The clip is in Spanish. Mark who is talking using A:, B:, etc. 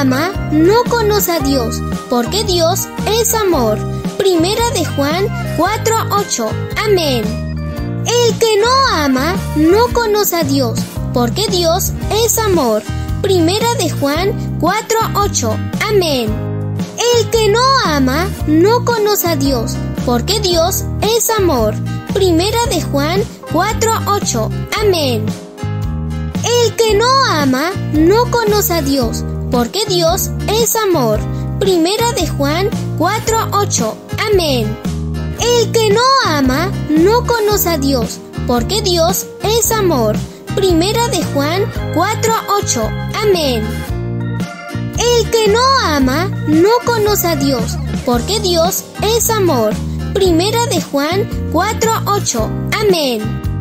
A: ama no conoce a Dios, porque Dios es amor. Primera de Juan 4:8. Amén. El que no ama no conoce a Dios, porque Dios es amor. Primera de Juan 4:8. Amén. El que no ama no conoce a Dios, porque Dios es amor. Primera de Juan 4:8. Amén. El que no ama no conoce a Dios, porque Dios es amor. Primera de Juan 4:8. Amén. El que no ama no conoce a Dios, porque Dios es amor. Primera de Juan 4:8. Amén. El que no ama no conoce a Dios, porque Dios es amor. Primera de Juan 4:8. Amén.